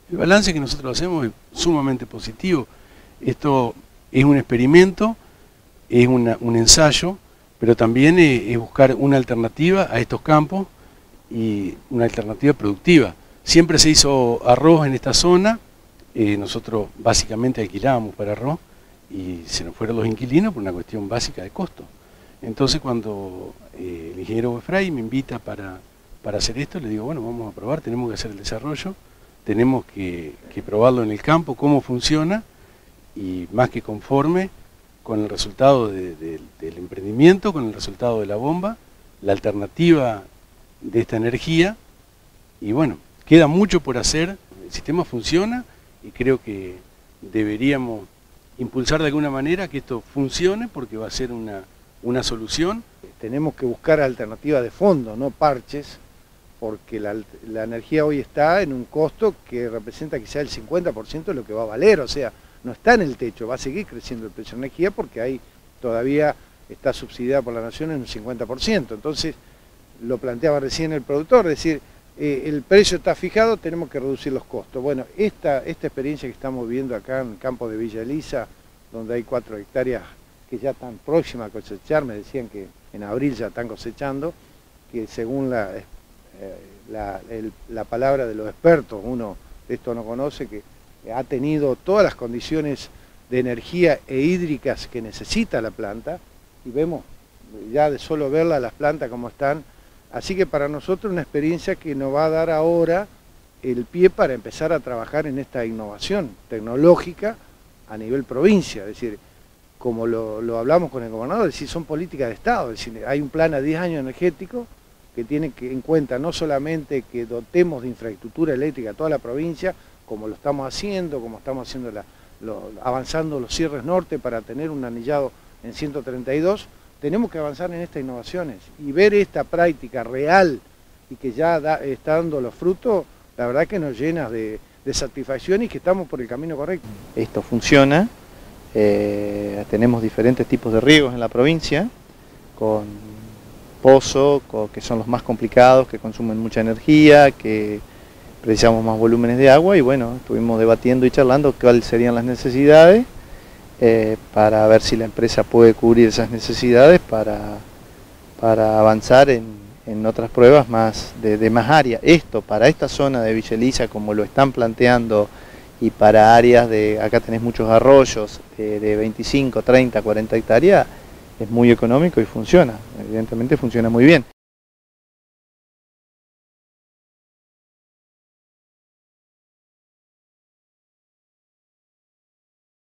El balance que nosotros hacemos es sumamente positivo. Esto es un experimento, es un ensayo, pero también es buscar una alternativa a estos campos y una alternativa productiva. Siempre se hizo arroz en esta zona, nosotros básicamente alquilábamos para arroz y se nos fueron los inquilinos por una cuestión básica de costo. Entonces cuando el ingeniero Wefray me invita para hacer esto, le digo, bueno, vamos a probar, tenemos que hacer el desarrollo, tenemos que probarlo en el campo, cómo funciona, y más que conforme con el resultado del emprendimiento, con el resultado de la bomba, la alternativa de esta energía, y bueno, queda mucho por hacer, el sistema funciona y creo que deberíamos impulsar de alguna manera que esto funcione porque va a ser una solución. Tenemos que buscar alternativas de fondo, no parches, porque la energía hoy está en un costo que representa quizá el 50% de lo que va a valer, o sea, no está en el techo, va a seguir creciendo el precio de energía porque ahí todavía está subsidiada por la nación en un 50%. Entonces, lo planteaba recién el productor, es decir, el precio está fijado, tenemos que reducir los costos. Bueno, esta experiencia que estamos viendo acá en el campo de Villa Elisa, donde hay 4 hectáreas que ya están próximas a cosechar, me decían que en abril ya están cosechando, que según la palabra de los expertos, uno de esto no conoce, que ha tenido todas las condiciones de energía e hídricas que necesita la planta, y vemos ya de solo verla las plantas como están, así que para nosotros una experiencia que nos va a dar ahora el pie para empezar a trabajar en esta innovación tecnológica a nivel provincia, es decir, como lo hablamos con el gobernador, es decir, son políticas de Estado, es decir, hay un plan a 10 años energético que tiene en cuenta no solamente que dotemos de infraestructura eléctrica a toda la provincia, como lo estamos haciendo, avanzando los cierres norte para tener un anillado en 132, tenemos que avanzar en estas innovaciones y ver esta práctica real y que ya está dando los frutos, la verdad que nos llena de satisfacción y que estamos por el camino correcto. Esto funciona, tenemos diferentes tipos de riegos en la provincia, con pozo, que son los más complicados, que consumen mucha energía, que precisamos más volúmenes de agua y bueno, estuvimos debatiendo y charlando cuáles serían las necesidades para ver si la empresa puede cubrir esas necesidades para avanzar en otras pruebas más de más área. Esto para esta zona de Villa Elisa, como lo están planteando, y para áreas acá tenés muchos arroyos de 25, 30, 40 hectáreas, es muy económico y funciona, evidentemente funciona muy bien.